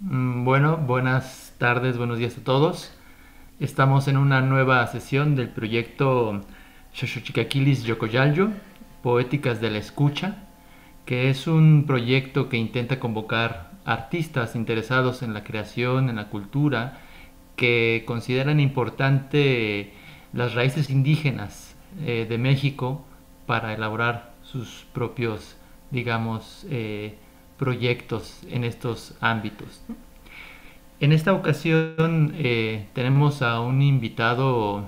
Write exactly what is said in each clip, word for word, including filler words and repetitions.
Mm, Bueno, buenas tardes, buenos días a todos. Estamos en una nueva sesión del proyecto Xochicaquilis Yocoyalyo, Poéticas de la Escucha, que es un proyecto que intenta convocar artistas interesados en la creación, en la cultura, que consideran importante las raíces indígenas eh, de México para elaborar sus propios, digamos, eh, proyectos en estos ámbitos. En esta ocasión eh, tenemos a un invitado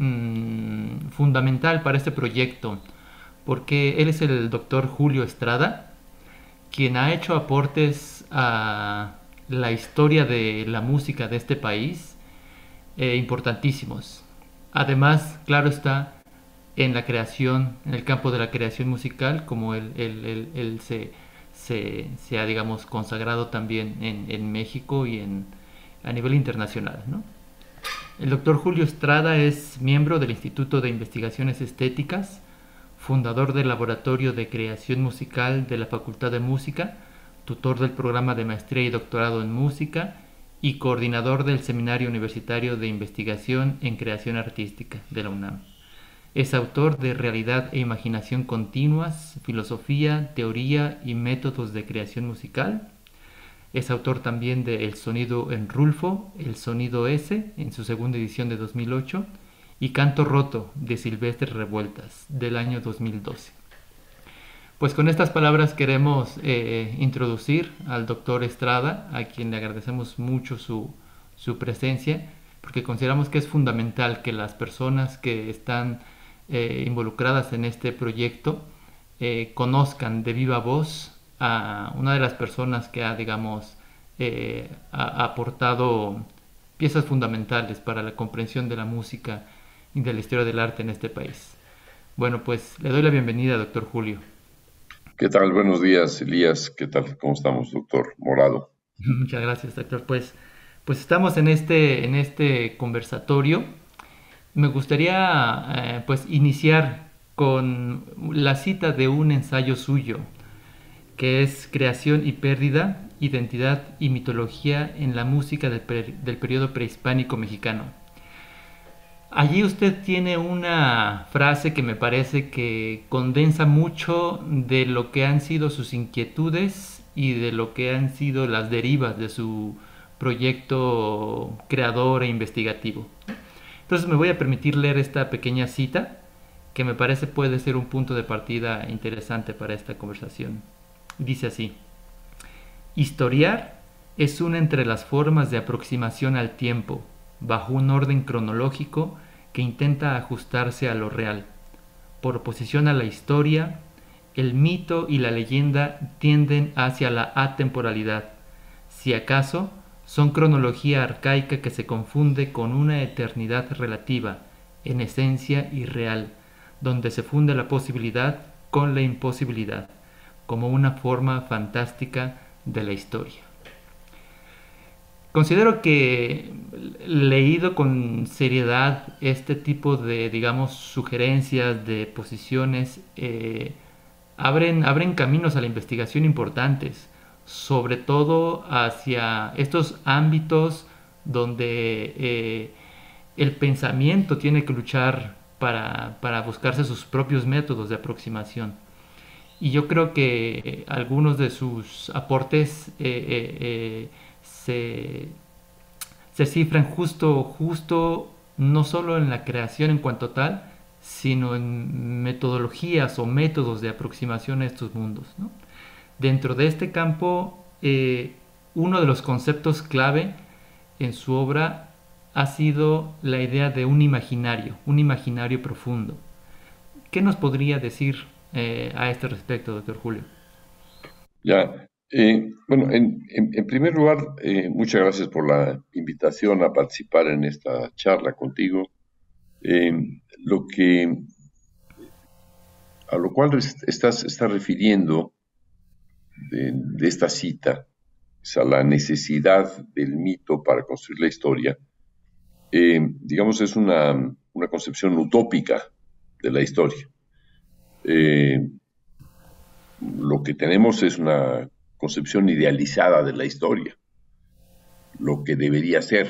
mmm, fundamental para este proyecto, porque él es el doctor Julio Estrada, quien ha hecho aportes a la historia de la música de este país eh, importantísimos. Además, claro está, en la creación, en el campo de la creación musical, como él, él, él, él se, se, se, ha, digamos, consagrado también en, en México y en, a nivel internacional, ¿no? El doctor Julio Estrada es miembro del Instituto de Investigaciones Estéticas, fundador del Laboratorio de Creación Musical de la Facultad de Música, tutor del programa de maestría y doctorado en música y coordinador del Seminario Universitario de Investigación en Creación Artística de la UNAM. Es autor de Realidad e Imaginación Continuas, Filosofía, Teoría y Métodos de Creación Musical. Es autor también de El Sonido en Rulfo, El Sonido S, en su segunda edición de dos mil ocho, y Canto Roto, de Silvestre Revueltas, del año dos mil doce. Pues con estas palabras queremos eh, introducir al doctor Estrada, a quien le agradecemos mucho su, su presencia, porque consideramos que es fundamental que las personas que están eh, involucradas en este proyecto eh, conozcan de viva voz a una de las personas que ha, digamos, eh, ha, ha aportado piezas fundamentales para la comprensión de la música y de la historia del arte en este país. Bueno, pues le doy la bienvenida, doctor Julio. ¿Qué tal? Buenos días, Elías. ¿Qué tal? ¿Cómo estamos, doctor Morado? Muchas gracias, doctor. Pues, pues estamos en este, en este conversatorio. Me gustaría eh, pues iniciar con la cita de un ensayo suyo, que es Creación y Pérdida, Identidad y Mitología en la Música del, per del Periodo Prehispánico Mexicano. Allí usted tiene una frase que me parece que condensa mucho de lo que han sido sus inquietudes y de lo que han sido las derivas de su proyecto creador e investigativo. Entonces me voy a permitir leer esta pequeña cita que me parece puede ser un punto de partida interesante para esta conversación. Dice así: historiar es una entre las formas de aproximación al tiempo, bajo un orden cronológico que intenta ajustarse a lo real. Por oposición a la historia, el mito y la leyenda tienden hacia la atemporalidad. Si acaso, son cronología arcaica que se confunde con una eternidad relativa, en esencia irreal, donde se funde la posibilidad con la imposibilidad, como una forma fantástica de la historia. Considero que leído con seriedad este tipo de, digamos, sugerencias, de posiciones, eh, abren, abren caminos a la investigación importantes, sobre todo hacia estos ámbitos donde eh, el pensamiento tiene que luchar para, para buscarse sus propios métodos de aproximación. Y yo creo que algunos de sus aportes eh, eh, eh, se, se cifran justo, justo no solo en la creación en cuanto tal, sino en metodologías o métodos de aproximación a estos mundos, ¿no? Dentro de este campo, eh, uno de los conceptos clave en su obra ha sido la idea de un imaginario, un imaginario profundo. ¿Qué nos podría decir eh, a este respecto, doctor Julio? Ya, eh, bueno, en, en- en primer lugar, eh, muchas gracias por la invitación a participar en esta charla contigo. Eh, lo que, a lo cual est- estás, estás refiriendo de, de esta cita, es a la necesidad del mito para construir la historia, eh, digamos, es una, una concepción utópica de la historia. Eh, lo que tenemos es una concepción idealizada de la historia. lo que debería ser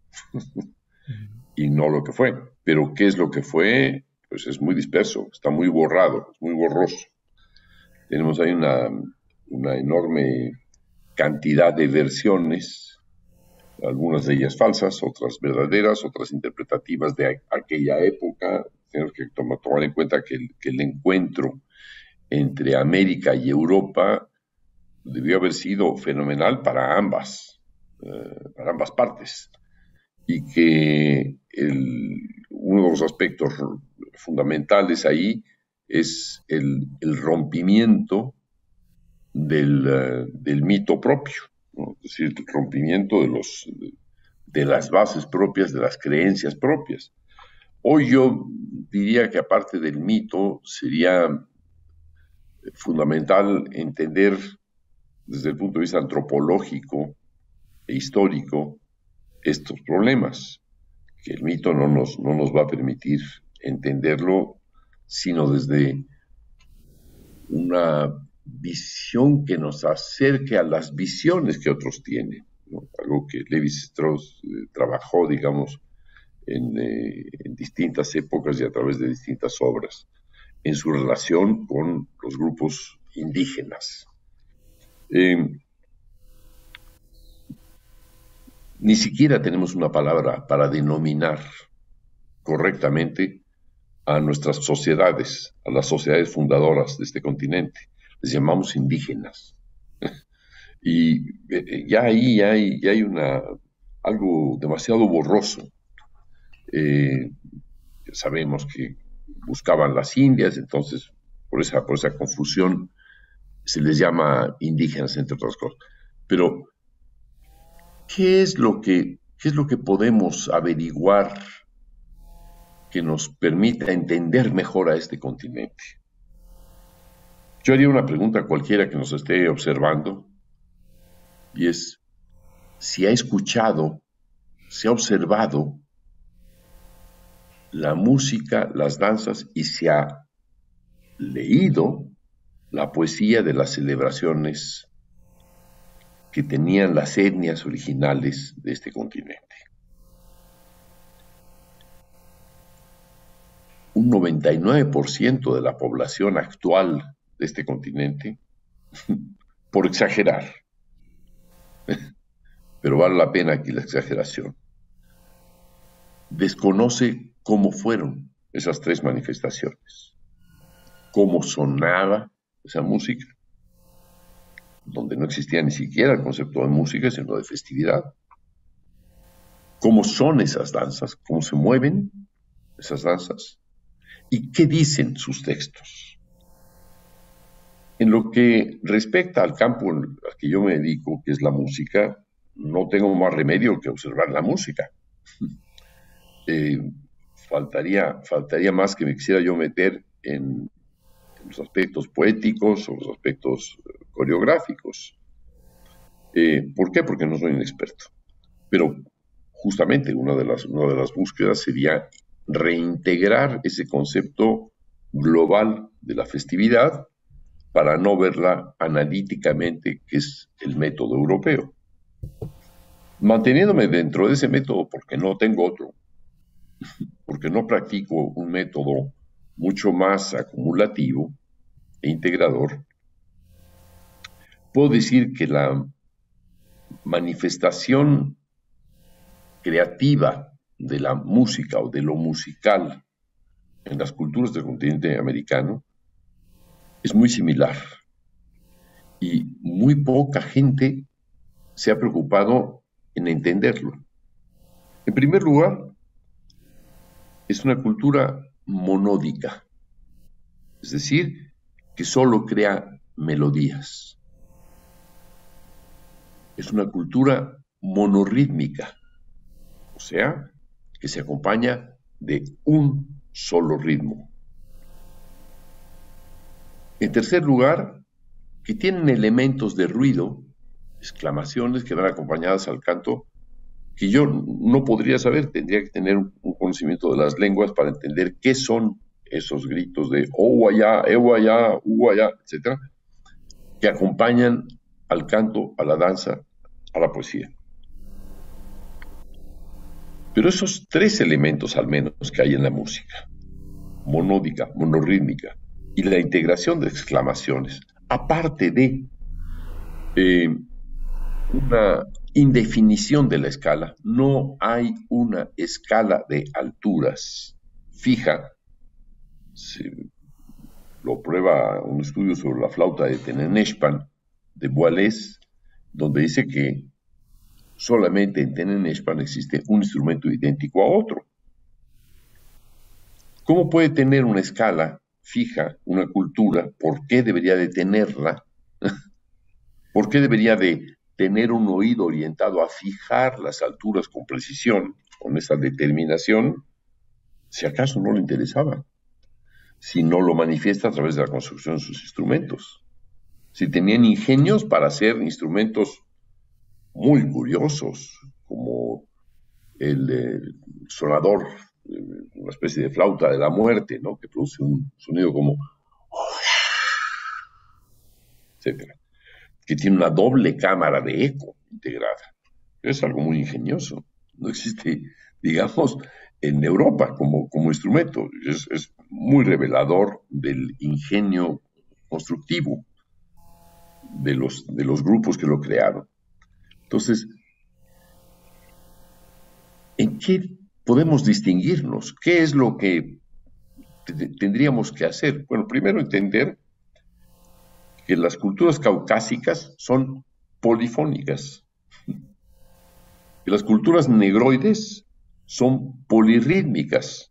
y no lo que fue. Pero ¿qué es lo que fue? Pues es muy disperso, está muy borrado, es muy borroso. Tenemos ahí una, una enorme cantidad de versiones, algunas de ellas falsas, otras verdaderas, otras interpretativas de aquella época. Tenemos que tomar, tomar en cuenta que el, que el encuentro entre América y Europa debió haber sido fenomenal para ambas, eh, para ambas partes, y que el, uno de los aspectos fundamentales ahí es el, el rompimiento del, uh, del mito propio, ¿no? Es decir, el rompimiento de, los, de, de las bases propias, de las creencias propias. Hoy yo diría que aparte del mito sería fundamental entender desde el punto de vista antropológico e histórico estos problemas, que el mito no nos, no nos va a permitir entenderlo, sino desde una visión que nos acerque a las visiones que otros tienen, ¿no? Algo que Lévi-Strauss eh, trabajó, digamos, en, eh, en distintas épocas y a través de distintas obras, en su relación con los grupos indígenas. Eh, ni siquiera tenemos una palabra para denominar correctamente a nuestras sociedades, a las sociedades fundadoras de este continente. Les llamamos indígenas. Y eh, ya ahí ya hay, ya hay una, algo demasiado borroso. Eh, sabemos que buscaban las Indias, entonces por esa, por esa confusión se les llama indígenas, entre otras cosas. Pero, ¿qué es lo que, qué es lo que podemos averiguar que nos permita entender mejor a este continente? Yo haría una pregunta a cualquiera que nos esté observando, y es si ha escuchado, si ha observado la música, las danzas, y si ha leído la poesía de las celebraciones que tenían las etnias originales de este continente. Un noventa y nueve por ciento de la población actual de este continente, por exagerar, pero vale la pena aquí la exageración, desconoce cómo fueron esas tres manifestaciones, cómo sonaba esa música, donde no existía ni siquiera el concepto de música, sino de festividad, cómo son esas danzas, cómo se mueven esas danzas, y qué dicen sus textos. En lo que respecta al campo al que yo me dedico, que es la música, no tengo más remedio que observar la música. Eh, faltaría, faltaría más que me quisiera yo meter en, en los aspectos poéticos o los aspectos coreográficos. Eh, ¿Por qué? Porque no soy un experto. Pero justamente una de las, una de las búsquedas sería reintegrar ese concepto global de la festividad para no verla analíticamente, que es el método europeo. Manteniéndome dentro de ese método porque no tengo otro, porque no practico un método mucho más acumulativo e integrador, puedo decir que la manifestación creativa de la música o de lo musical en las culturas del continente americano es muy similar y muy poca gente se ha preocupado en entenderlo. En primer lugar, es una cultura monódica, es decir, que solo crea melodías. Es una cultura monorrítmica, o sea, que se acompaña de un solo ritmo. En tercer lugar, que tienen elementos de ruido, exclamaciones que van acompañadas al canto, que yo no podría saber, tendría que tener un conocimiento de las lenguas para entender qué son esos gritos de oh allá, ewa allá, u allá, etcétera, que acompañan al canto, a la danza, a la poesía. Pero esos tres elementos al menos que hay en la música, monódica, monorrítmica, y la integración de exclamaciones, aparte de eh, una indefinición de la escala, no hay una escala de alturas fija. Se lo prueba un estudio sobre la flauta de Tenenechpan de Boalez, donde dice que solamente en Tenenechpan existe un instrumento idéntico a otro. ¿Cómo puede tener una escala fija una cultura? ¿Por qué debería de tenerla? ¿Por qué debería de tener un oído orientado a fijar las alturas con precisión, con esa determinación, si acaso no le interesaba? Si no lo manifiesta a través de la construcción de sus instrumentos. Si tenían ingenios para hacer instrumentos muy curiosos, como el, el sonador, una especie de flauta de la muerte, ¿no? Que produce un sonido como etcétera, que tiene una doble cámara de eco integrada. Es algo muy ingenioso. No existe, digamos, en Europa como, como instrumento. Es, es muy revelador del ingenio constructivo de los, de los grupos que lo crearon. Entonces, ¿en qué podemos distinguirnos? ¿Qué es lo que tendríamos que hacer? Bueno, primero entender que las culturas caucásicas son polifónicas, que las culturas negroides son polirrítmicas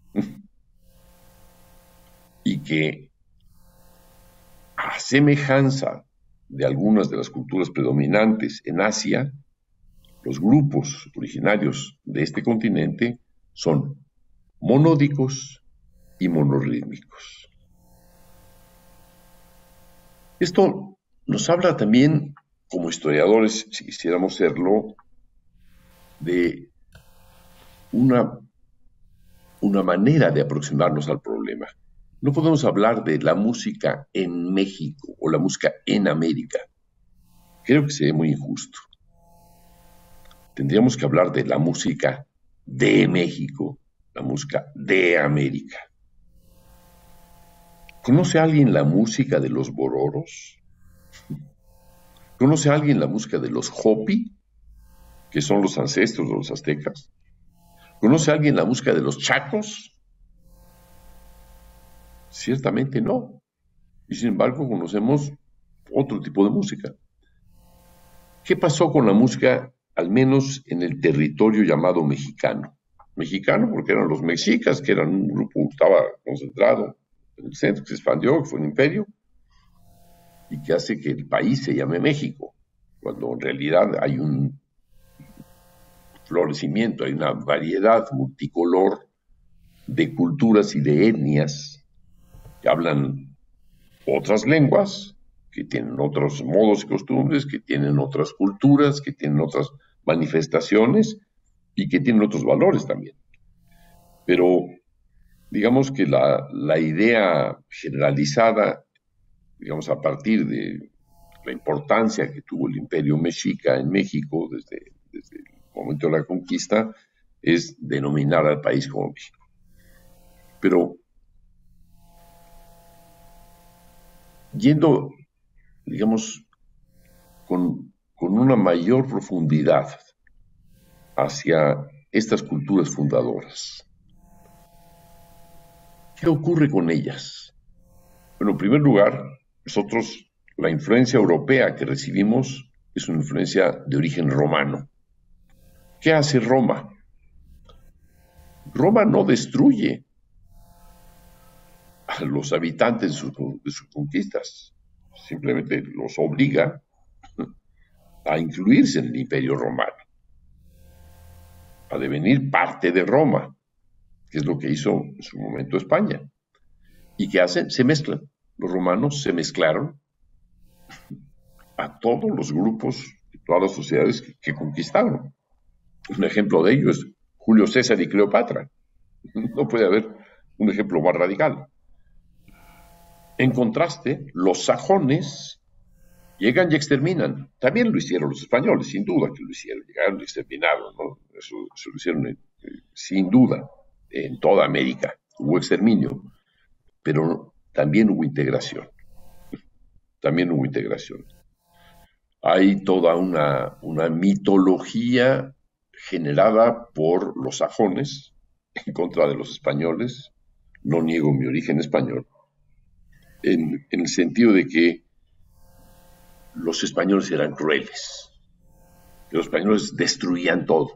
y que, a semejanza de algunas de las culturas predominantes en Asia, los grupos originarios de este continente son monódicos y monorrítmicos. Esto nos habla también, como historiadores, si quisiéramos serlo, de una, una manera de aproximarnos al problema. No podemos hablar de la música en México o la música en América. Creo que sería muy injusto. Tendríamos que hablar de la música de México, la música de América. ¿Conoce alguien la música de los bororos? ¿Conoce alguien la música de los Hopi, que son los ancestros de los aztecas? ¿Conoce alguien la música de los chacos? Ciertamente no. Y sin embargo conocemos otro tipo de música. ¿Qué pasó con la música, al menos en el territorio llamado mexicano? Mexicano porque eran los mexicas, que eran un grupo que estaba concentrado en el centro, que se expandió, que fue un imperio, y que hace que el país se llame México, cuando en realidad hay un florecimiento, hay una variedad multicolor de culturas y de etnias que hablan otras lenguas, que tienen otros modos y costumbres, que tienen otras culturas, que tienen otras manifestaciones y que tienen otros valores también. Pero digamos que la, la idea generalizada, digamos a partir de la importancia que tuvo el imperio mexica en México desde, desde el momento de la conquista, es denominar al país como México. Pero yendo, digamos, con, con una mayor profundidad hacia estas culturas fundadoras, ¿qué ocurre con ellas? Bueno, en primer lugar, nosotros, la influencia europea que recibimos es una influencia de origen romano. ¿Qué hace Roma? Roma no destruye a los habitantes de sus, de sus conquistas, simplemente los obliga a incluirse en el Imperio Romano, a devenir parte de Roma, que es lo que hizo en su momento España. ¿Y qué hacen? Se mezclan. Los romanos se mezclaron a todos los grupos y todas las sociedades que, que conquistaron. Un ejemplo de ello es Julio César y Cleopatra. No puede haber un ejemplo más radical. En contraste, los sajones llegan y exterminan. También lo hicieron los españoles, sin duda que lo hicieron. Llegaron y exterminaron, ¿no? Eso, eso lo hicieron en, sin duda, en toda América hubo exterminio, pero también hubo integración, también hubo integración. Hay toda una, una mitología generada por los sajones en contra de los españoles. No niego mi origen español, en, en el sentido de que los españoles eran crueles, que los españoles destruían todo.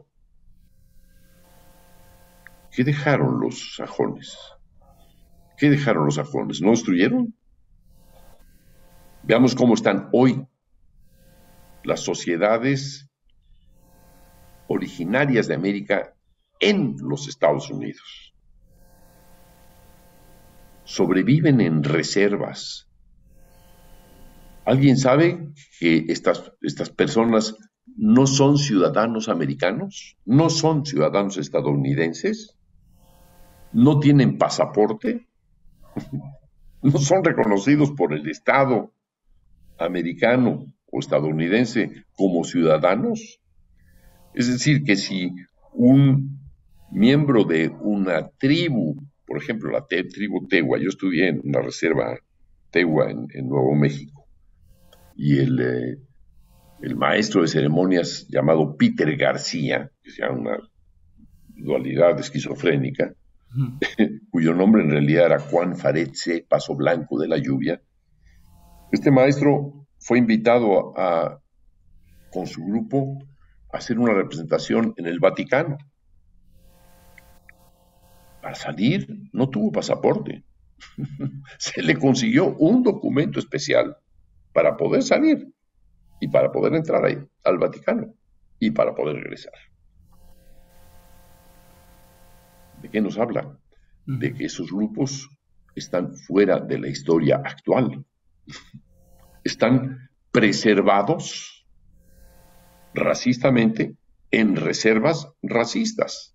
¿Qué dejaron los sajones? ¿Qué dejaron los sajones? ¿No destruyeron? Veamos cómo están hoy las sociedades originarias de América en los Estados Unidos. Sobreviven en reservas. ¿Alguien sabe que estas, estas personas no son ciudadanos americanos? ¿No son ciudadanos estadounidenses? ¿No tienen pasaporte? ¿No son reconocidos por el Estado americano o estadounidense como ciudadanos? Es decir, que si un miembro de una tribu, por ejemplo, la te- tribu Tewa, yo estudié en una reserva Tewa en, en Nuevo México, y el, eh, el maestro de ceremonias llamado Peter García, que se llama una dualidad esquizofrénica, Ujú. cuyo nombre en realidad era Juan Faretze, Paso Blanco de la Lluvia, este maestro fue invitado a, con su grupo a hacer una representación en el Vaticano. Para salir no tuvo pasaporte. Se le consiguió un documento especial para poder salir y para poder entrar ahí, al Vaticano, y para poder regresar. ¿De qué nos habla? De Ujú. que esos grupos están fuera de la historia actual. Están preservados racistamente en reservas racistas.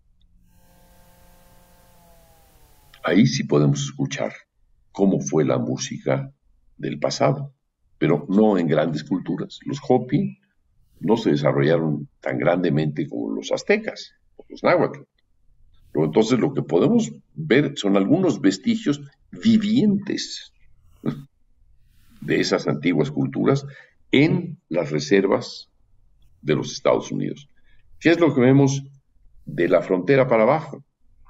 Ahí sí podemos escuchar cómo fue la música del pasado, pero no en grandes culturas. Los Hopi no se desarrollaron tan grandemente como los aztecas o los náhuatl. Pero entonces lo que podemos ver son algunos vestigios vivientes de esas antiguas culturas en las reservas de los Estados Unidos. ¿Qué es lo que vemos de la frontera para abajo?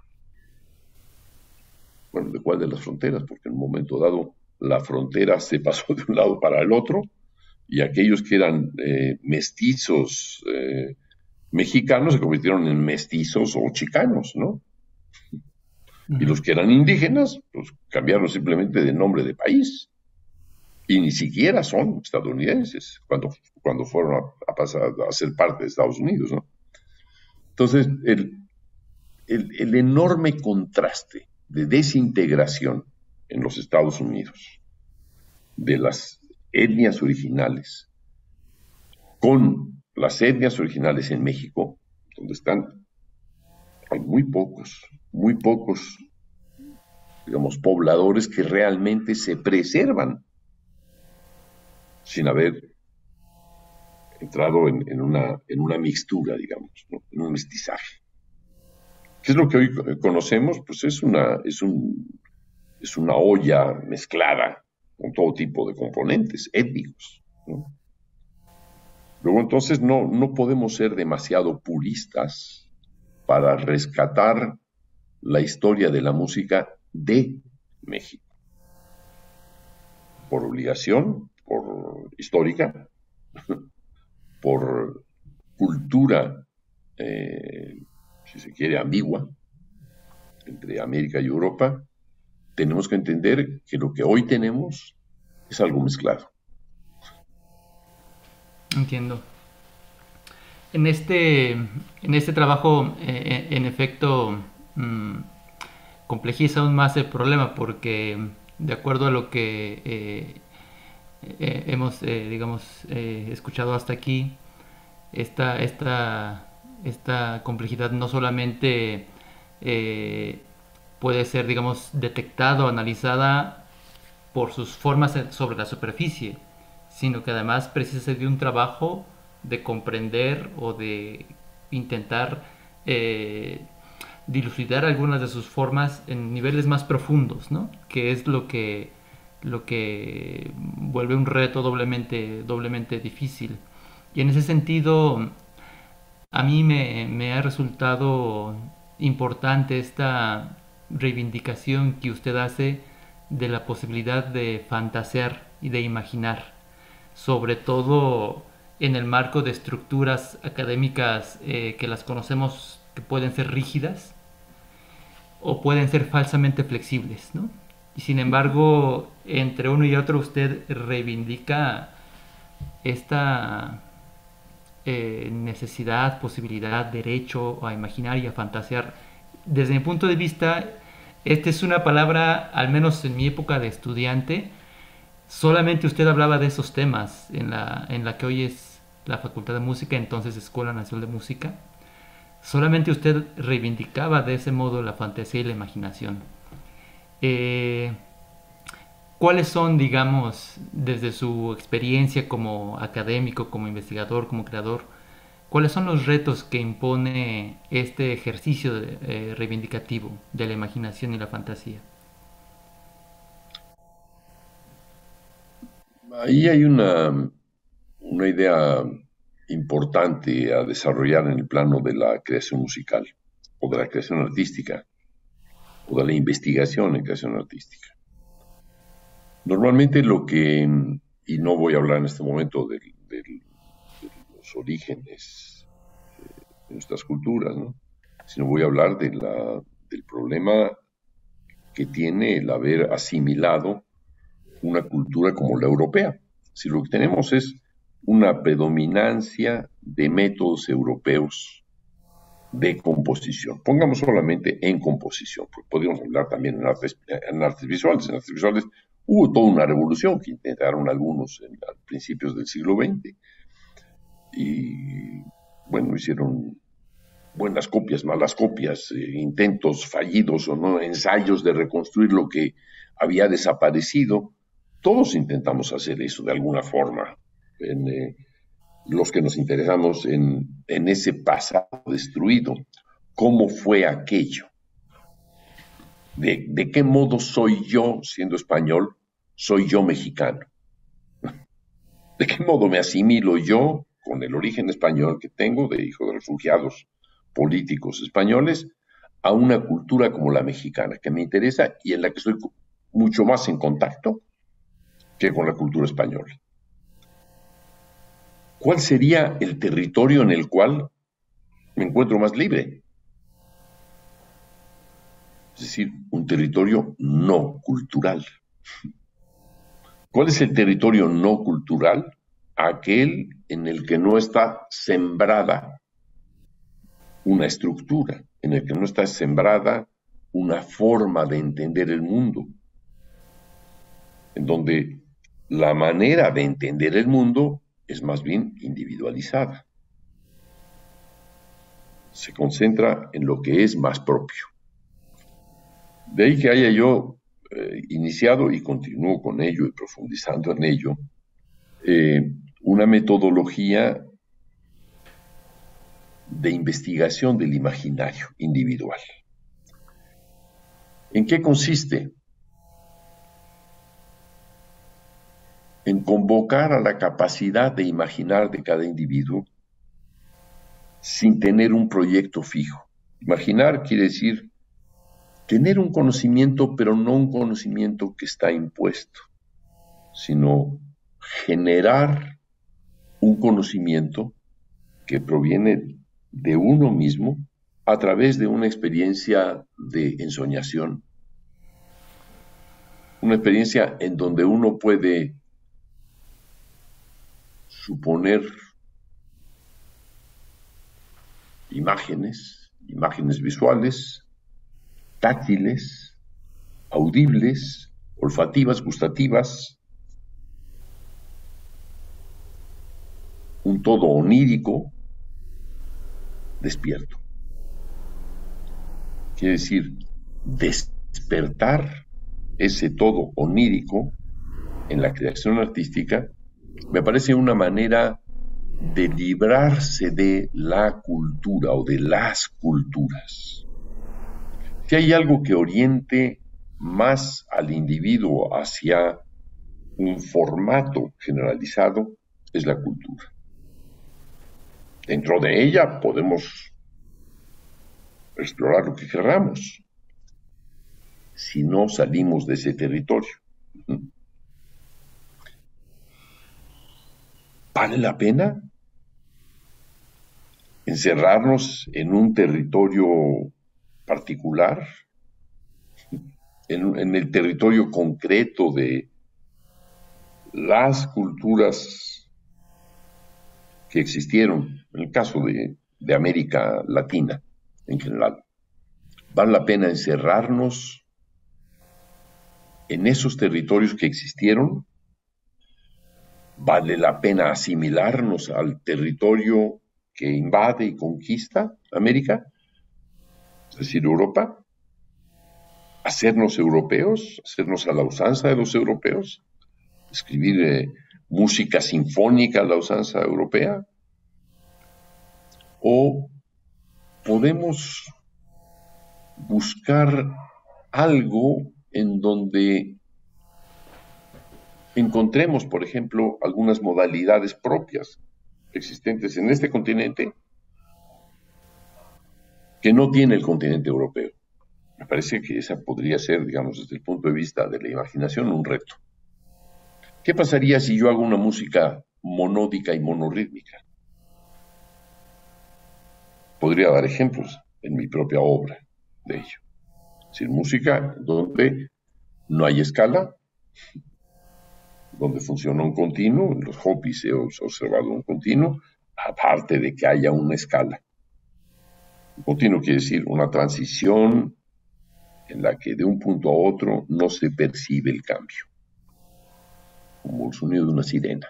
Bueno, ¿de cuál de las fronteras? Porque en un momento dado la frontera se pasó de un lado para el otro y aquellos que eran eh, mestizos eh, mexicanos se convirtieron en mestizos o chicanos, ¿no? Y Ujú. los que eran indígenas, pues cambiaron simplemente de nombre de país. Y ni siquiera son estadounidenses cuando, cuando fueron a, a pasar a ser parte de Estados Unidos, ¿no? Entonces, el, el, el enorme contraste de desintegración en los Estados Unidos de las etnias originales con las etnias originales en México, donde están, hay muy pocos, muy pocos, digamos, pobladores que realmente se preservan sin haber entrado en, en una, en una mixtura, digamos, ¿no? En un mestizaje. ¿Qué es lo que hoy conocemos? Pues es una, es un, es una olla mezclada con todo tipo de componentes étnicos, ¿no? Luego entonces no, no podemos ser demasiado puristas para rescatar la historia de la música de México. Por obligación, por histórica, por cultura, eh, si se quiere, ambigua, entre América y Europa, tenemos que entender que lo que hoy tenemos es algo mezclado. Entiendo. En este, en este trabajo, eh, en efecto, mm, complejiza aún más el problema porque, de acuerdo a lo que eh, eh, hemos, eh, digamos, eh, escuchado hasta aquí, esta, esta, esta complejidad no solamente eh, puede ser, digamos, detectada o analizada por sus formas sobre la superficie, sino que además precisa de un trabajo de comprender o de intentar eh, dilucidar algunas de sus formas en niveles más profundos, ¿no? Que es lo que, lo que vuelve un reto doblemente, doblemente difícil. Y en ese sentido, a mí me, me ha resultado importante esta reivindicación que usted hace de la posibilidad de fantasear y de imaginar, sobre todo en el marco de estructuras académicas eh, que las conocemos, que pueden ser rígidas o pueden ser falsamente flexibles, ¿no? Y sin embargo, entre uno y otro usted reivindica esta eh, necesidad, posibilidad, derecho a imaginar y a fantasear. Desde mi punto de vista, esta es una palabra, al menos en mi época de estudiante, solamente usted hablaba de esos temas en la, en la que hoy es la Facultad de Música, entonces Escuela Nacional de Música. Solamente usted reivindicaba de ese modo la fantasía y la imaginación. Eh, ¿Cuáles son, digamos, desde su experiencia como académico, como investigador, como creador, cuáles son los retos que impone este ejercicio de, eh, reivindicativo de la imaginación y la fantasía? Ahí hay una, una idea importante a desarrollar en el plano de la creación musical, o de la creación artística, o de la investigación en creación artística. Normalmente lo que, y no voy a hablar en este momento de, de, de los orígenes de nuestras culturas, ¿no? Sino voy a hablar de la, del problema que tiene el haber asimilado una cultura como la europea. Si lo que tenemos es una predominancia de métodos europeos de composición. Pongamos solamente en composición, porque podríamos hablar también en artes, en artes visuales. En artes visuales hubo toda una revolución que intentaron algunos en, a principios del siglo veinte. Y, bueno, hicieron buenas copias, malas copias, eh, intentos fallidos o no, ensayos de reconstruir lo que había desaparecido. Todos intentamos hacer eso de alguna forma. En, eh, los que nos interesamos en, en ese pasado destruido, ¿cómo fue aquello? ¿De, de qué modo soy yo, siendo español, soy yo mexicano? ¿De qué modo me asimilo yo, con el origen español que tengo, de hijo de refugiados políticos españoles, a una cultura como la mexicana, que me interesa y en la que estoy mucho más en contacto que con la cultura española? ¿Cuál sería el territorio en el cual me encuentro más libre? Es decir, un territorio no cultural. ¿Cuál es el territorio no cultural? Aquel en el que no está sembrada una estructura, en el que no está sembrada una forma de entender el mundo, en donde la manera de entender el mundo es más bien individualizada. Se concentra en lo que es más propio. De ahí que haya yo eh, iniciado y continúo con ello y profundizando en ello, eh, una metodología de investigación del imaginario individual. ¿En qué consiste? En convocar a la capacidad de imaginar de cada individuo sin tener un proyecto fijo. Imaginar quiere decir tener un conocimiento, pero no un conocimiento que está impuesto, sino generar un conocimiento que proviene de uno mismo a través de una experiencia de ensoñación, una experiencia en donde uno puede suponer imágenes, imágenes visuales, táctiles, audibles, olfativas, gustativas, un todo onírico, despierto. Quiere decir, despertar ese todo onírico en la creación artística me parece una manera de librarse de la cultura o de las culturas. Si hay algo que oriente más al individuo hacia un formato generalizado, es la cultura. Dentro de ella podemos explorar lo que queramos, si no salimos de ese territorio. ¿Vale la pena encerrarnos en un territorio particular, en, en el territorio concreto de las culturas que existieron, en el caso de, de América Latina en general? ¿Vale la pena encerrarnos en esos territorios que existieron? ¿Vale la pena asimilarnos al territorio que invade y conquista América? Es decir, Europa. ¿Hacernos europeos? ¿Hacernos a la usanza de los europeos? ¿Escribir eh, música sinfónica a la usanza europea? ¿O podemos buscar algo en donde encontremos, por ejemplo, algunas modalidades propias existentes en este continente que no tiene el continente europeo? Me parece que esa podría ser, digamos, desde el punto de vista de la imaginación, un reto. ¿Qué pasaría si yo hago una música monódica y monorrítmica? Podría dar ejemplos en mi propia obra de ello. Es decir, música donde no hay escala, donde funciona un continuo. En los Hopis he observado un continuo, aparte de que haya una escala. Un continuo quiere decir una transición en la que de un punto a otro no se percibe el cambio, como el sonido de una sirena.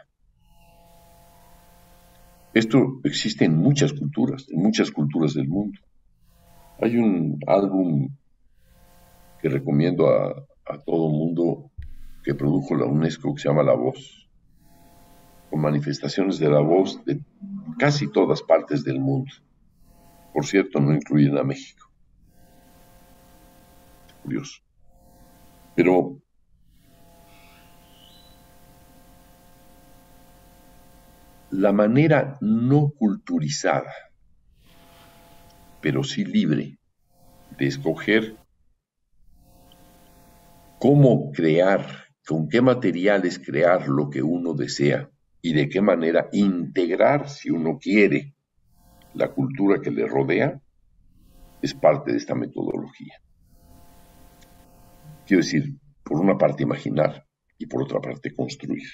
Esto existe en muchas culturas, en muchas culturas del mundo. Hay un álbum que recomiendo a, a todo mundo que produjo la UNESCO, que se llama La Voz, con manifestaciones de la voz de casi todas partes del mundo. Por cierto, no incluyen a México. Curioso. Pero la manera no culturizada, pero sí libre, de escoger cómo crear, con qué materiales crear lo que uno desea y de qué manera integrar, si uno quiere, la cultura que le rodea, es parte de esta metodología. Quiero decir, por una parte imaginar y por otra parte construir.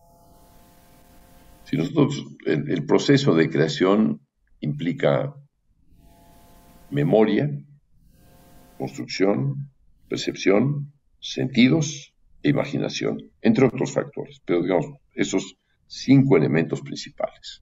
Si nosotros, el, el proceso de creación implica memoria, construcción, percepción, sentidos e imaginación, entre otros factores, pero digamos, esos cinco elementos principales.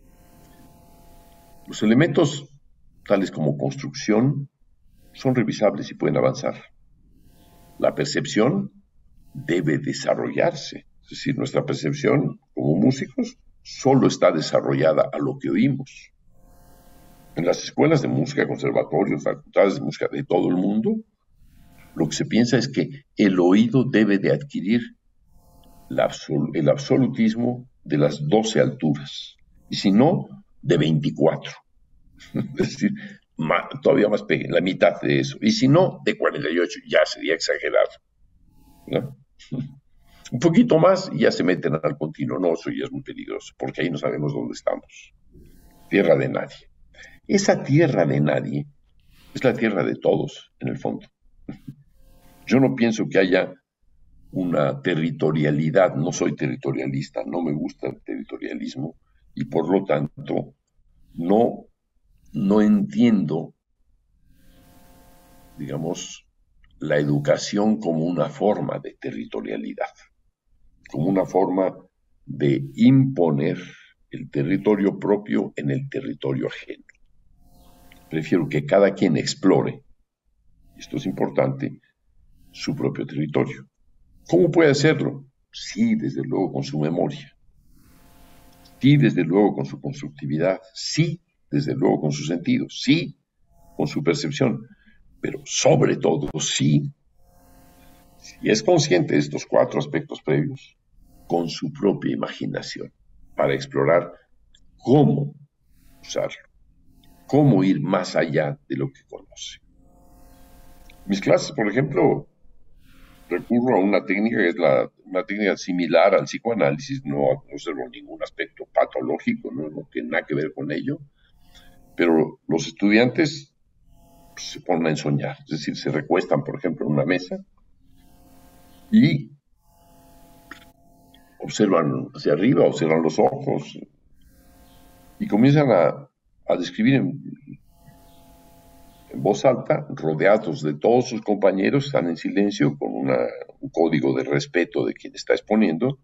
Los elementos tales como construcción son revisables y pueden avanzar. La percepción debe desarrollarse, es decir, nuestra percepción como músicos solo está desarrollada a lo que oímos. En las escuelas de música, conservatorios, facultades de música de todo el mundo, lo que se piensa es que el oído debe de adquirir la absol- el absolutismo de las doce alturas, y si no, de veinticuatro. Es decir, más, todavía más pequeño, la mitad de eso. Y si no, de cuarenta y ocho, ya sería exagerado, ¿no? Un poquito más y ya se meten al continuo. No, eso ya es muy peligroso, porque ahí no sabemos dónde estamos. Tierra de nadie. Esa tierra de nadie es la tierra de todos, en el fondo. Yo no pienso que haya una territorialidad, no soy territorialista, no me gusta el territorialismo, y por lo tanto no, no entiendo, digamos, la educación como una forma de territorialidad, como una forma de imponer el territorio propio en el territorio ajeno. Prefiero que cada quien explore, y esto es importante, su propio territorio. ¿Cómo puede hacerlo? Sí, desde luego con su memoria. Sí, desde luego con su constructividad. Sí, desde luego con sus sentidos. Sí, con su percepción. pero sobre todo sí, si es consciente de estos cuatro aspectos previos, con su propia imaginación, para explorar cómo usarlo, cómo ir más allá de lo que conoce. Mis clases, por ejemplo, recurro a una técnica que es la, una técnica similar al psicoanálisis, no observo ningún aspecto patológico, no, no tiene nada que ver con ello, pero los estudiantes se ponen a ensoñar, es decir, se recuestan, por ejemplo, en una mesa y observan hacia arriba, observan los ojos y comienzan a, a describir en, en voz alta, rodeados de todos sus compañeros, están en silencio con una, un código de respeto de quien está exponiendo.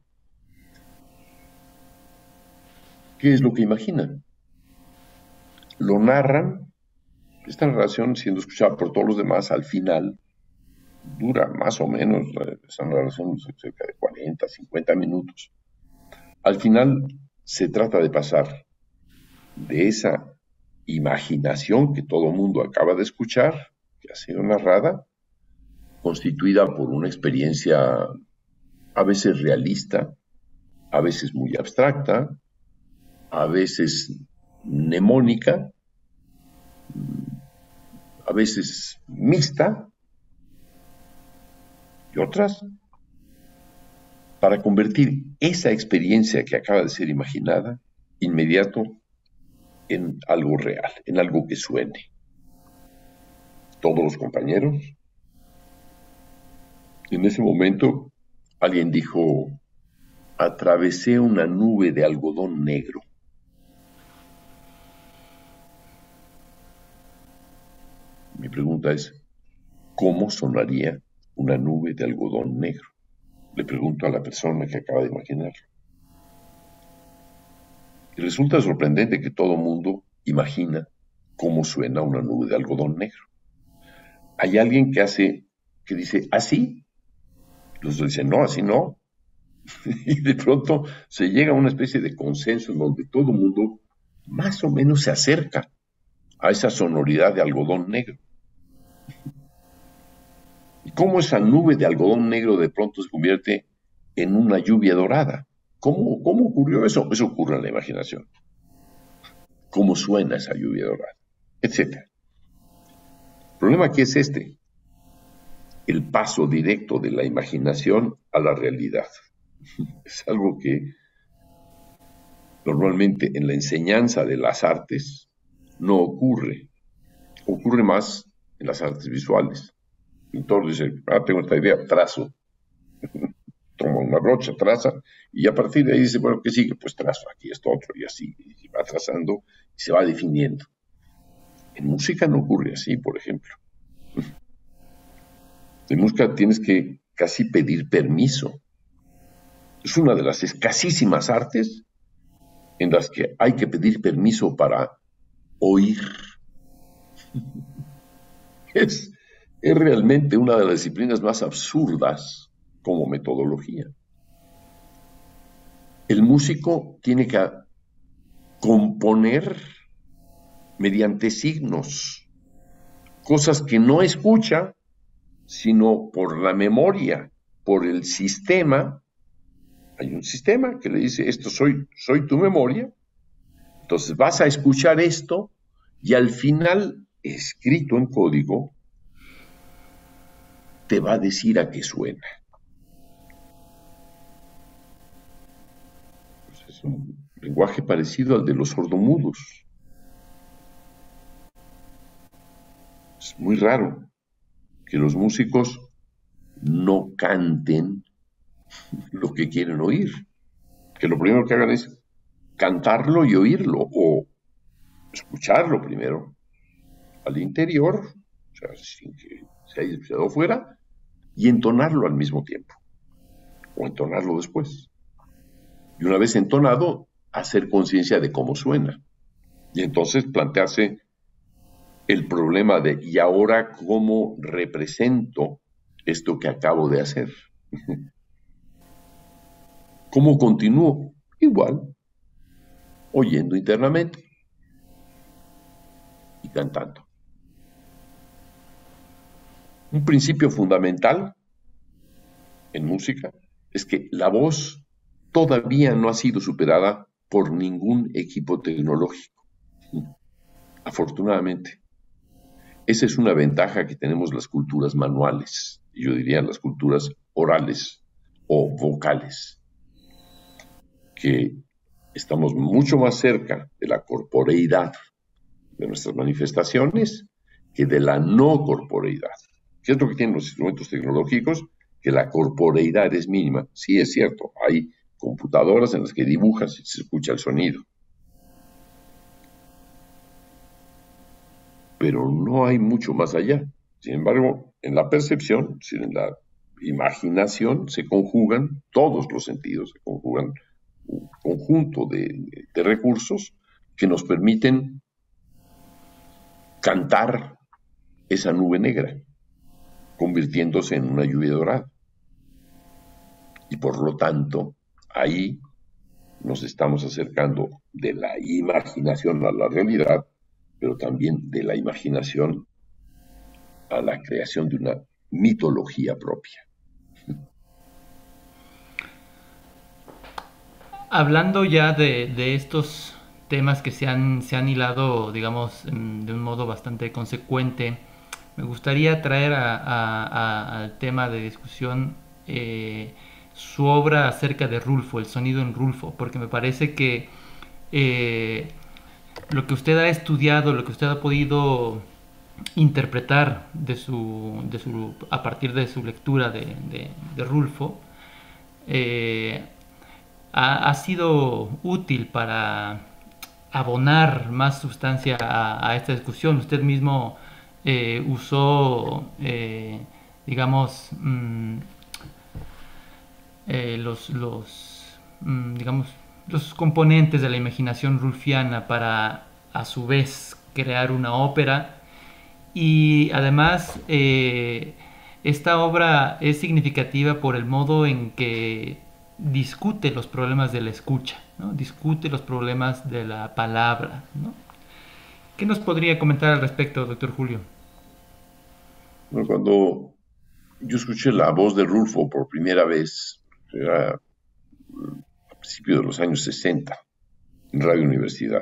¿Qué es lo que imaginan? Lo narran, esta narración siendo escuchada por todos los demás, al final dura más o menos, esa narración cerca de cuarenta, cincuenta minutos. Al final se trata de pasar de esa imaginación que todo mundo acaba de escuchar, que ha sido narrada, constituida por una experiencia a veces realista, a veces muy abstracta, a veces mnemónica, a veces mixta, y otras, para convertir esa experiencia que acaba de ser imaginada, inmediato, en algo real, en algo que suene. Todos los compañeros. En ese momento, alguien dijo, atravesé una nube de algodón negro. Mi pregunta es, ¿cómo sonaría una nube de algodón negro? Le pregunto a la persona que acaba de imaginarlo. Y resulta sorprendente que todo mundo imagina cómo suena una nube de algodón negro. Hay alguien que hace, que dice, ¿así? Los otros dicen, no, así no. Y de pronto se llega a una especie de consenso en donde todo el mundo más o menos se acerca a esa sonoridad de algodón negro. ¿Y cómo esa nube de algodón negro de pronto se convierte en una lluvia dorada? ¿Cómo, cómo ocurrió eso? Eso ocurre en la imaginación. ¿Cómo suena esa lluvia dorada? Etcétera. El problema aquí es este, el paso directo de la imaginación a la realidad. Es algo que normalmente en la enseñanza de las artes no ocurre. Ocurre más en las artes visuales. El pintor dice, ah, tengo esta idea, trazo. Toma una brocha, traza, y a partir de ahí dice, bueno, ¿qué sigue? Pues trazo aquí esto otro, y así, y va trazando, y se va definiendo. En música no ocurre así, por ejemplo. En música tienes que casi pedir permiso. Es una de las escasísimas artes en las que hay que pedir permiso para oír. Es, es realmente una de las disciplinas más absurdas como metodología. El músico tiene que componer mediante signos, cosas que no escucha, sino por la memoria, por el sistema. Hay un sistema que le dice, esto soy, soy tu memoria, entonces vas a escuchar esto y al final, escrito en código, te va a decir a qué suena. Pues es un lenguaje parecido al de los sordomudos. Es muy raro que los músicos no canten lo que quieren oír. Que lo primero que hagan es cantarlo y oírlo, o escucharlo primero al interior, o sea, sin que se haya escuchado fuera, y entonarlo al mismo tiempo, o entonarlo después. Y una vez entonado, hacer conciencia de cómo suena. Y entonces plantearse el problema de, ¿y ahora cómo represento esto que acabo de hacer? ¿Cómo continúo? Igual, oyendo internamente y cantando. Un principio fundamental en música es que la voz todavía no ha sido superada por ningún equipo tecnológico, afortunadamente. Esa es una ventaja que tenemos las culturas manuales, y yo diría las culturas orales o vocales, que estamos mucho más cerca de la corporeidad de nuestras manifestaciones que de la no corporeidad. ¿Qué es lo que tienen los instrumentos tecnológicos? Que la corporeidad es mínima. Sí, es cierto, hay computadoras en las que dibujas y se escucha el sonido. Pero no hay mucho más allá. Sin embargo, en la percepción, en la imaginación, se conjugan todos los sentidos, se conjugan un conjunto de, de recursos que nos permiten cantar esa nube negra, convirtiéndose en una lluvia dorada. Y por lo tanto, ahí nos estamos acercando de la imaginación a la realidad, pero también de la imaginación a la creación de una mitología propia. Hablando ya de, de estos temas que se han, se han hilado, digamos, de un modo bastante consecuente, me gustaría traer a, a, a, al tema de discusión eh, su obra acerca de Rulfo, el sonido en Rulfo, porque me parece que eh, lo que usted ha estudiado, lo que usted ha podido interpretar de su, de su, a partir de su lectura de, de, de Rulfo, eh, ha, ha sido útil para abonar más sustancia a, a esta discusión. Usted mismo eh, usó, eh, digamos, mmm, eh, los, los mmm, digamos, los componentes de la imaginación rulfiana para, a su vez, crear una ópera. Y además, eh, esta obra es significativa por el modo en que discute los problemas de la escucha, ¿no? Discute los problemas de la palabra, ¿no? ¿Qué nos podría comentar al respecto, doctor Julio? Bueno, cuando yo escuché la voz de Rulfo por primera vez, era a principios de los años sesenta, en Radio Universidad.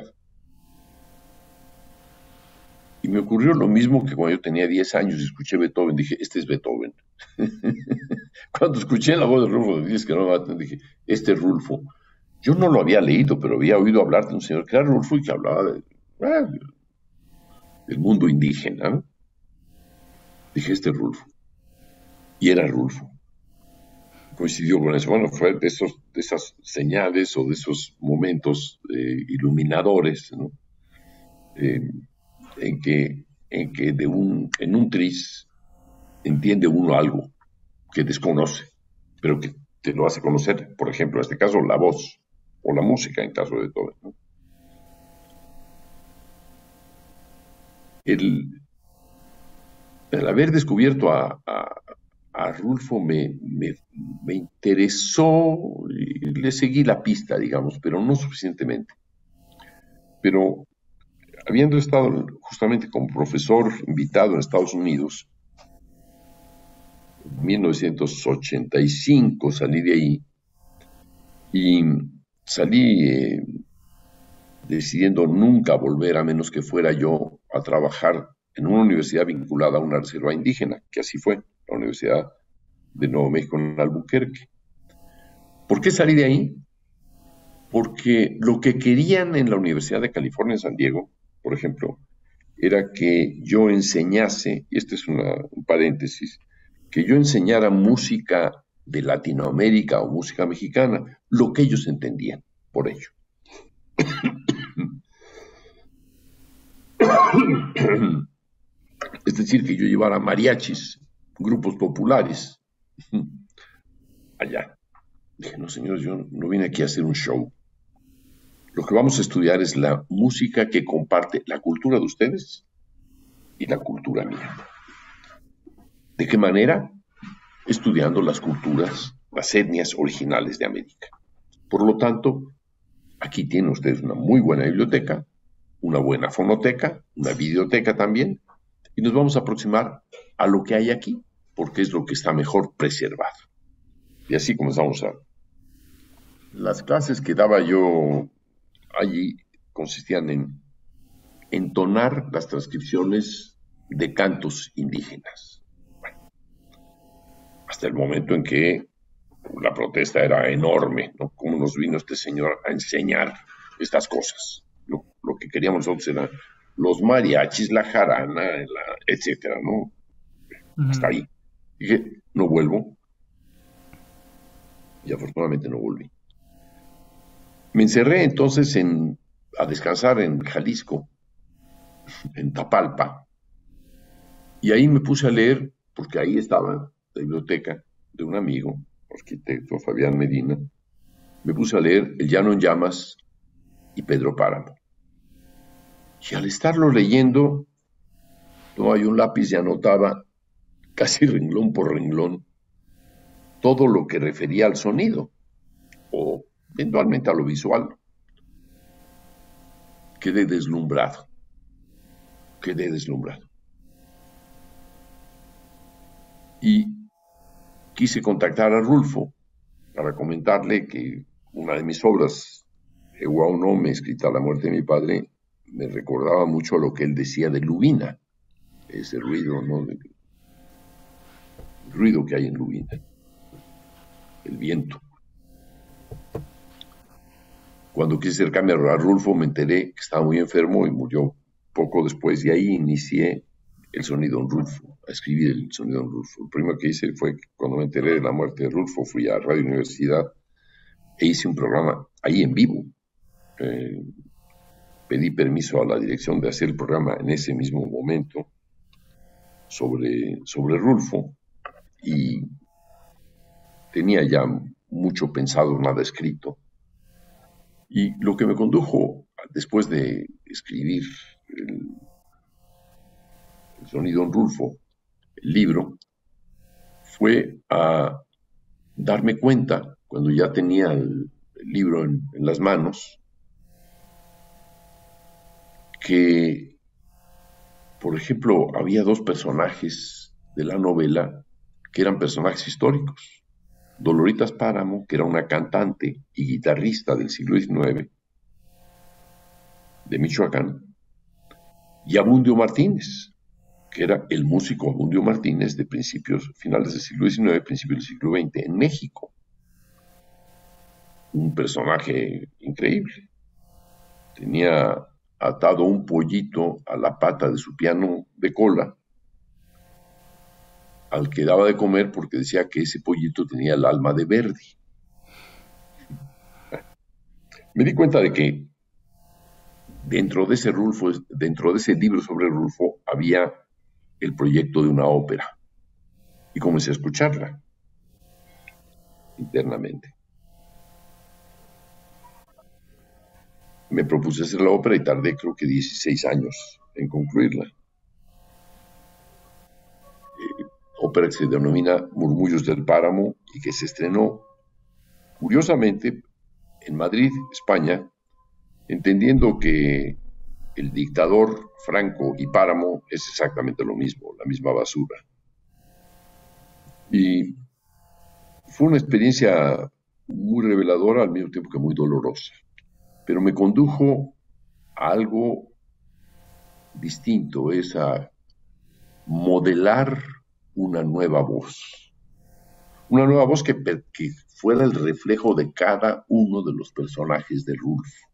Y me ocurrió lo mismo que cuando yo tenía diez años y escuché Beethoven, dije, este es Beethoven. Cuando escuché la voz de Rulfo, dije, que no, dije, este es Rulfo. Yo no lo había leído, pero había oído hablar de un señor que era Rulfo y que hablaba de, eh, del mundo indígena, ¿no? Dije, este es Rulfo. Y era Rulfo. Coincidió con eso. Bueno, fue de, esos, de esas señales o de esos momentos eh, iluminadores, ¿no? Eh, en que, en que de un, en un tris entiende uno algo que desconoce, pero que te lo hace conocer, por ejemplo, en este caso, la voz o la música, en caso de Beethoven, ¿no? El, el haber descubierto a, a, a Rulfo me, me, me interesó, y le seguí la pista, digamos, pero no suficientemente. Pero habiendo estado justamente como profesor invitado en Estados Unidos, en mil novecientos ochenta y cinco salí de ahí y salí eh, decidiendo nunca volver a menos que fuera yo a trabajar en una universidad vinculada a una reserva indígena, que así fue, la Universidad de Nuevo México en Albuquerque. ¿Por qué salí de ahí? Porque lo que querían en la Universidad de California en San Diego, por ejemplo, era que yo enseñase, y este es una, un paréntesis, que yo enseñara música de Latinoamérica o música mexicana, lo que ellos entendían por ello. Es decir, que yo llevara mariachis, grupos populares, allá. Dije, no, señores, yo no vine aquí a hacer un show. Lo que vamos a estudiar es la música que comparte la cultura de ustedes y la cultura mía. ¿De qué manera? Estudiando las culturas, las etnias originales de América. Por lo tanto, aquí tienen ustedes una muy buena biblioteca, una buena fonoteca, una videoteca también, y nos vamos a aproximar a lo que hay aquí, porque es lo que está mejor preservado. Y así comenzamos a... Las clases que daba yo allí consistían en entonar las transcripciones de cantos indígenas. Bueno, hasta el momento en que la protesta era enorme, ¿no? ¿Cómo nos vino este señor a enseñar estas cosas? Lo, lo que queríamos nosotros eran los mariachis, la jarana, la, etcétera, ¿no? Uh-huh. Hasta ahí. Dije, no vuelvo. Y afortunadamente no volví. Me encerré entonces en, a descansar en Jalisco, en Tapalpa, y ahí me puse a leer, porque ahí estaba la biblioteca de un amigo, arquitecto Fabián Medina. Me puse a leer El Llano en Llamas y Pedro Páramo. Y al estarlo leyendo, tomaba yo un lápiz y anotaba casi renglón por renglón todo lo que refería al sonido, o eventualmente a lo visual. Quedé deslumbrado, quedé deslumbrado. Y quise contactar a Rulfo para comentarle que una de mis obras, Eguaunome, escrita a la muerte de mi padre, me recordaba mucho a lo que él decía de Lubina, ese ruido, ¿no? El ruido que hay en Lubina, el viento. Cuando quise acercarme a Rulfo me enteré que estaba muy enfermo y murió poco después, y ahí inicié el sonido en Rulfo, a escribir el sonido en Rulfo. Lo primero que hice fue que cuando me enteré de la muerte de Rulfo, fui a Radio Universidad e hice un programa ahí en vivo. Eh, pedí permiso a la dirección de hacer el programa en ese mismo momento sobre, sobre Rulfo, y tenía ya mucho pensado, nada escrito. Y lo que me condujo, después de escribir el, el sonido en Rulfo, el libro, fue a darme cuenta, cuando ya tenía el, el libro en, en las manos, que, por ejemplo, había dos personajes de la novela que eran personajes históricos. Doloritas Páramo, que era una cantante y guitarrista del siglo diecinueve, de Michoacán, y Abundio Martínez, que era el músico Abundio Martínez de principios, finales del siglo diecinueve, principios del siglo veinte, en México. Un personaje increíble. Tenía atado un pollito a la pata de su piano de cola, al que daba de comer porque decía que ese pollito tenía el alma de Verdi. Me di cuenta de que dentro de ese Rulfo, dentro de ese libro sobre Rulfo, había el proyecto de una ópera. Y comencé a escucharla internamente. Me propuse hacer la ópera y tardé creo que dieciséis años en concluirla. Eh, ópera que se denomina Murmullos del Páramo y que se estrenó, curiosamente, en Madrid, España, entendiendo que el dictador Franco y Páramo es exactamente lo mismo, la misma basura. Y fue una experiencia muy reveladora, al mismo tiempo que muy dolorosa, pero me condujo a algo distinto, es a modelar una nueva voz, una nueva voz que, que fuera el reflejo de cada uno de los personajes de Rulfo.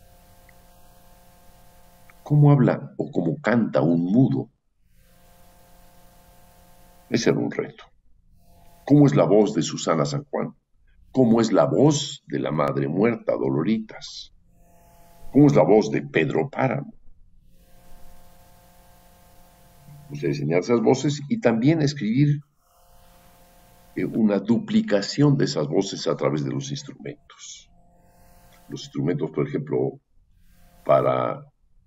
¿Cómo habla o cómo canta un mudo? Ese era un reto. ¿Cómo es la voz de Susana San Juan? ¿Cómo es la voz de la madre muerta, Doloritas? ¿Cómo es la voz de Pedro Páramo? Pues diseñar esas voces y también escribir una duplicación de esas voces a través de los instrumentos. Los instrumentos, por ejemplo, para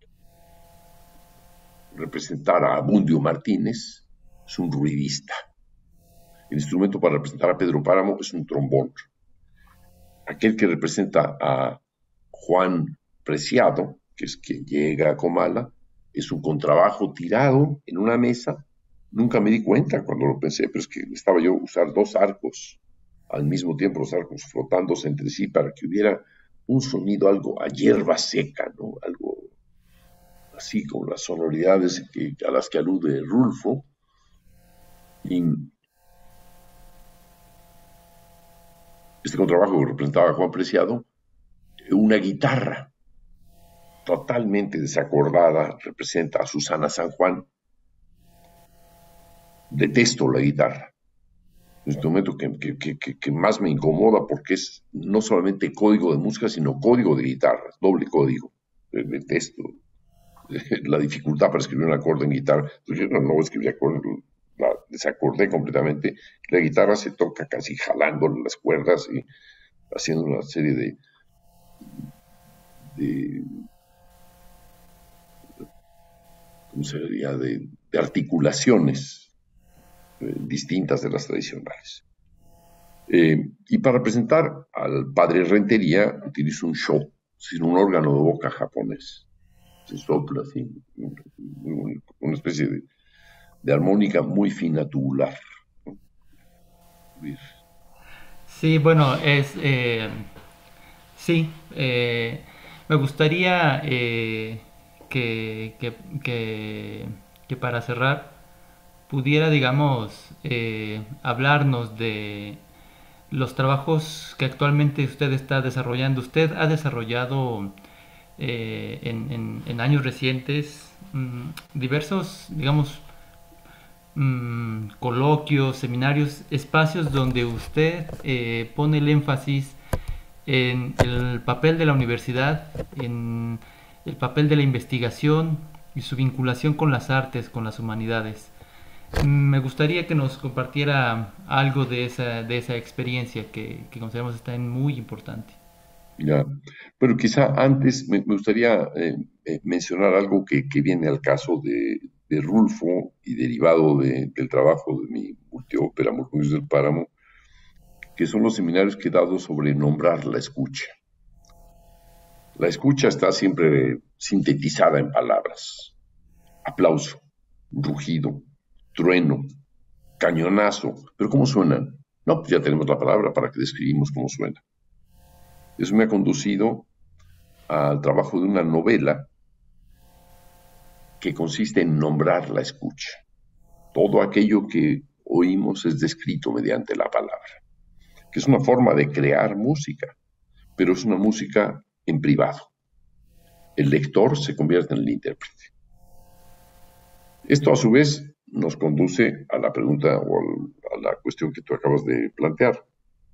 representar a Abundio Martínez, es un ruidista. El instrumento para representar a Pedro Páramo es un trombón. Aquel que representa a Juan Preciado, que es quien llega a Comala, es un contrabajo tirado en una mesa. Nunca me di cuenta cuando lo pensé, pero es que estaba yo a usar dos arcos al mismo tiempo, los arcos frotándose entre sí para que hubiera un sonido algo a hierba seca, ¿no? Algo así como las sonoridades que, a las que alude Rulfo. Y este contrabajo que representaba a Juan Preciado, una guitarra totalmente desacordada representa a Susana San Juan. Detesto la guitarra. Es un instrumento que, que, que, que más me incomoda porque es no solamente código de música, sino código de guitarra, doble código. Detesto la dificultad para escribir un acorde en guitarra. Entonces, yo no, no escribí acorde, la desacordé completamente. La guitarra se toca casi jalando las cuerdas y haciendo una serie de, de ¿cómo se diría? De, de articulaciones eh, distintas de las tradicionales. Eh, y para presentar al padre Rentería utilizo un sho, sin un órgano de boca japonés. Se sopla así, una especie de, de armónica muy fina tubular. Sí, bueno, es... Eh, sí, eh, me gustaría eh, que, que, que, que para cerrar pudiera, digamos, eh, hablarnos de los trabajos que actualmente usted está desarrollando. Usted ha desarrollado eh, en, en, en, años recientes mmm, diversos, digamos, mmm, coloquios, seminarios, espacios donde usted eh, pone el énfasis en el papel de la universidad, en el papel de la investigación y su vinculación con las artes, con las humanidades. Me gustaría que nos compartiera algo de esa, de esa experiencia que, que consideramos está muy importante. Ya, pero quizá antes me, me gustaría eh, eh, mencionar algo que, que viene al caso de, de Rulfo y derivado de, del trabajo de mi multiópera Murmullos del Páramo, que son los seminarios que he dado sobre nombrar la escucha. La escucha está siempre sintetizada en palabras. Aplauso, rugido, trueno, cañonazo. ¿Pero cómo suenan? No, pues ya tenemos la palabra para que describimos cómo suena. Eso me ha conducido al trabajo de una novela que consiste en nombrar la escucha. Todo aquello que oímos es descrito mediante la palabra, que es una forma de crear música, pero es una música en privado. El lector se convierte en el intérprete. Esto a su vez nos conduce a la pregunta o a la cuestión que tú acabas de plantear.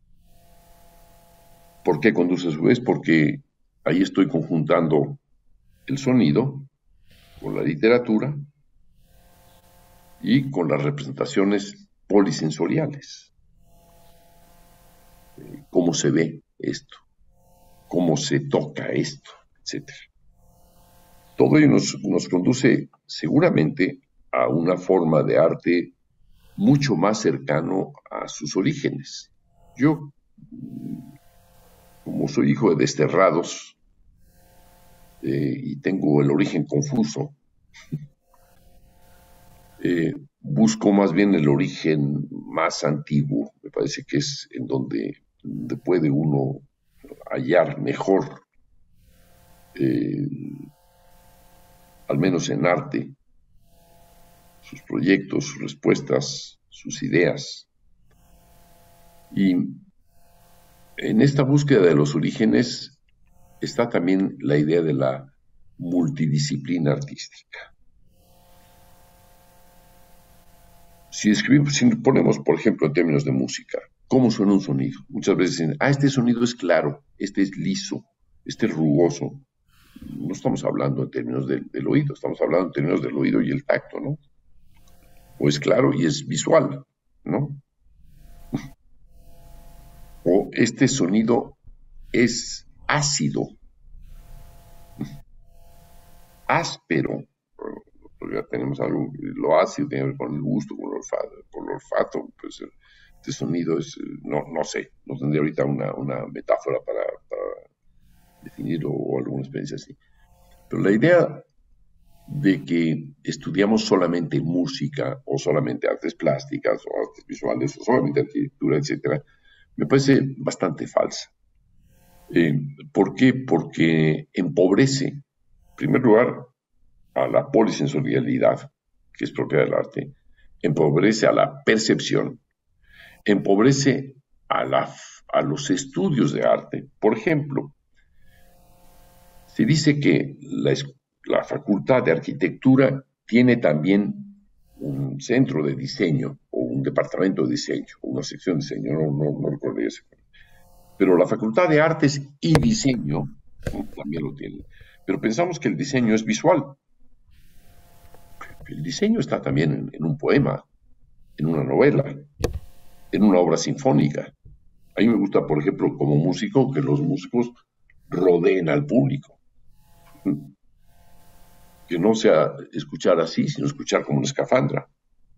¿Por qué conduce a su vez? Porque ahí estoy conjuntando el sonido con la literatura y con las representaciones polisensoriales. Cómo se ve esto, cómo se toca esto, etcétera. Todo ello nos, nos conduce seguramente a una forma de arte mucho más cercano a sus orígenes. Yo, como soy hijo de desterrados eh, y tengo el origen confuso, eh, busco más bien el origen más antiguo. Me parece que es en donde, donde puede uno hallar mejor, eh, al menos en arte, sus proyectos, sus respuestas, sus ideas. Y en esta búsqueda de los orígenes está también la idea de la multidisciplina artística. Si escribimos, si ponemos, por ejemplo, en términos de música, ¿cómo suena un sonido? Muchas veces dicen, ah, este sonido es claro, este es liso, este es rugoso. No estamos hablando en términos del, del oído, estamos hablando en términos del oído y el tacto, ¿no? O es claro y es visual, ¿no? O este sonido es ácido, áspero. Ya tenemos algo, lo ácido tiene que ver con el gusto, con el olfato, con el olfato pues este sonido es, no, no sé, no tendría ahorita una, una metáfora para, para definirlo o alguna experiencia así. Pero la idea de que estudiamos solamente música o solamente artes plásticas o artes visuales o solamente arquitectura, etcétera, me parece bastante falsa. Eh, ¿Por qué? Porque empobrece, en primer lugar, a la polisensorialidad, que es propia del arte, empobrece a la percepción, empobrece a, la, a los estudios de arte. Por ejemplo, se dice que la, la Facultad de Arquitectura tiene también un centro de diseño o un departamento de diseño, o una sección de diseño, no, no, no recuerdo ese. Pero la Facultad de Artes y Diseño también lo tiene. Pero pensamos que el diseño es visual. El diseño está también en, en un poema, en una novela, en una obra sinfónica. A mí me gusta, por ejemplo, como músico, que los músicos rodeen al público. Que no sea escuchar así, sino escuchar como una escafandra.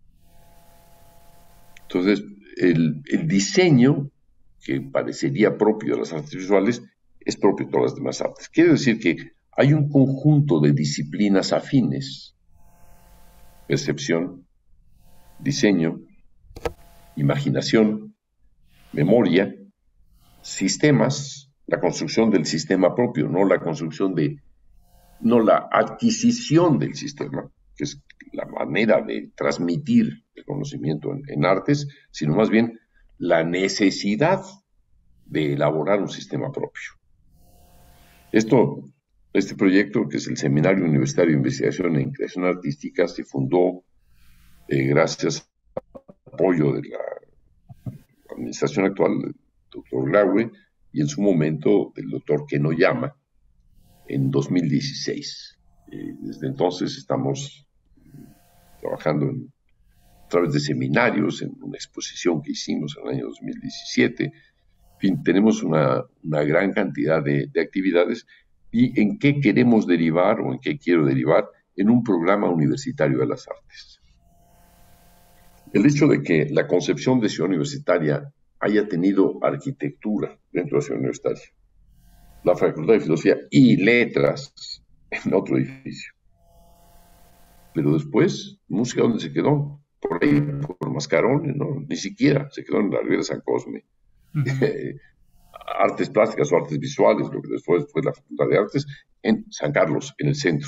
Entonces, el, el diseño, que parecería propio de las artes visuales, es propio de todas las demás artes. Quiere decir que hay un conjunto de disciplinas afines: percepción, diseño, imaginación, memoria, sistemas, la construcción del sistema propio, no la construcción de, no la adquisición del sistema, que es la manera de transmitir el conocimiento en, en artes, sino más bien la necesidad de elaborar un sistema propio. Esto, este proyecto, que es el Seminario Universitario de Investigación en Creación Artística, se fundó eh, gracias al apoyo de la administración actual del doctor Graue y en su momento del doctor Kenoyama en dos mil dieciséis. Eh, desde entonces estamos trabajando en, a través de seminarios, en una exposición que hicimos en el año dos mil diecisiete. En fin, tenemos una, una gran cantidad de, de actividades. ¿Y en qué queremos derivar o en qué quiero derivar? En un programa universitario de las artes. El hecho de que la concepción de ciudad universitaria haya tenido arquitectura dentro de la ciudad universitaria, la Facultad de Filosofía y Letras en otro edificio, pero después, música, ¿dónde se quedó? Por ahí, por Mascarones, ¿no? Ni siquiera, se quedó en la Riviera San Cosme. Uh-huh. Artes plásticas o artes visuales, lo que después fue la Facultad de Artes, en San Carlos, en el centro.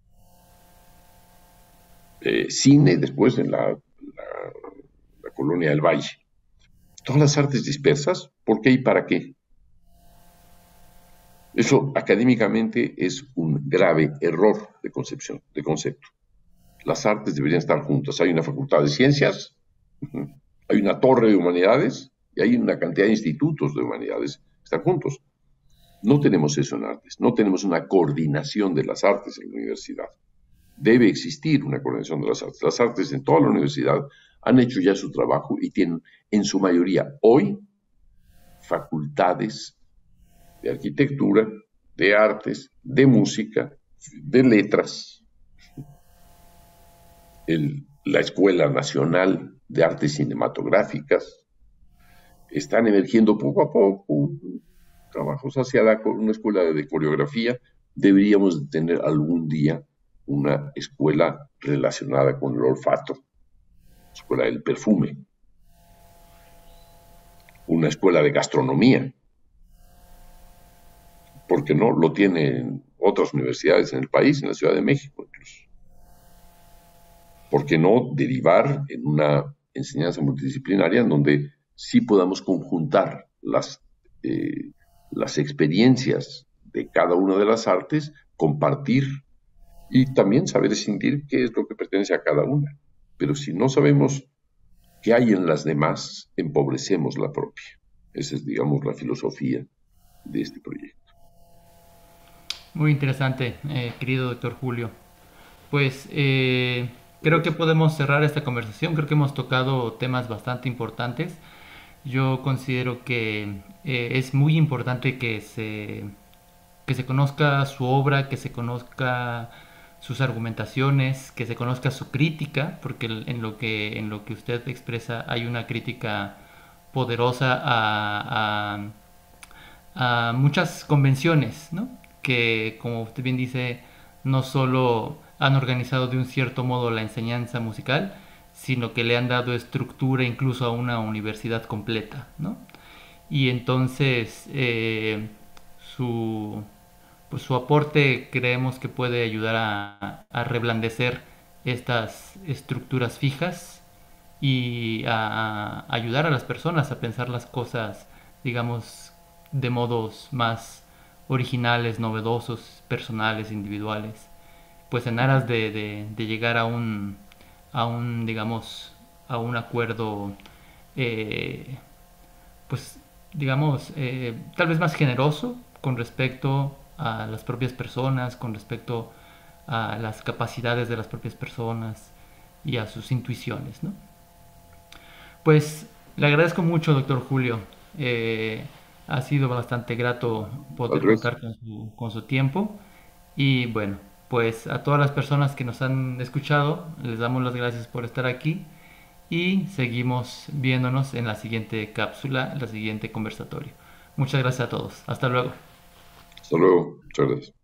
Eh, cine, después en la, la, la Colonia del Valle. Todas las artes dispersas, ¿por qué y para qué? Eso académicamente es un grave error de concepción, de concepto. Las artes deberían estar juntas. Hay una facultad de ciencias, hay una torre de humanidades y hay una cantidad de institutos de humanidades que están juntos. No tenemos eso en artes, no tenemos una coordinación de las artes en la universidad. Debe existir una coordinación de las artes. Las artes en toda la universidad han hecho ya su trabajo y tienen en su mayoría hoy facultades de arquitectura, de artes, de música, de letras. El, la Escuela Nacional de Artes Cinematográficas, están emergiendo poco a poco trabajos hacia la, una escuela de coreografía. Deberíamos tener algún día una escuela relacionada con el olfato, escuela del perfume, una escuela de gastronomía, porque no lo tienen otras universidades en el país, en la Ciudad de México incluso. ¿Por qué no derivar en una enseñanza multidisciplinaria en donde sí podamos conjuntar las, eh, las experiencias de cada una de las artes, compartir y también saber distinguir qué es lo que pertenece a cada una? Pero si no sabemos qué hay en las demás, empobrecemos la propia. Esa es, digamos, la filosofía de este proyecto. Muy interesante, eh, querido doctor Julio. Pues eh, creo que podemos cerrar esta conversación. Creo que hemos tocado temas bastante importantes. Yo considero que eh, es muy importante que se, que se conozca su obra, que se conozca sus argumentaciones, que se conozca su crítica, porque en lo que, en lo que usted expresa hay una crítica poderosa a, a, a muchas convenciones, ¿no? Que, como usted bien dice, no solo han organizado de un cierto modo la enseñanza musical, sino que le han dado estructura incluso a una universidad completa, ¿no? Y entonces eh, su, pues su aporte creemos que puede ayudar a, a reblandecer estas estructuras fijas y a, a ayudar a las personas a pensar las cosas, digamos, de modos más originales, novedosos, personales, individuales, pues en aras de, de, de llegar a un, a un, digamos, a un acuerdo, eh, pues, digamos, eh, tal vez más generoso con respecto a las propias personas, con respecto a las capacidades de las propias personas y a sus intuiciones, ¿no? Pues le agradezco mucho, doctor Julio. Eh, ha sido bastante grato Al poder revés. contar con su, con su tiempo. Y bueno, pues a todas las personas que nos han escuchado, les damos las gracias por estar aquí y seguimos viéndonos en la siguiente cápsula, en la siguiente conversatorio. Muchas gracias a todos. Hasta luego. Hasta luego. Muchas gracias.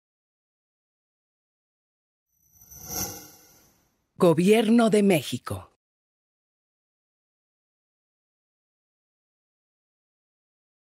Gobierno de México.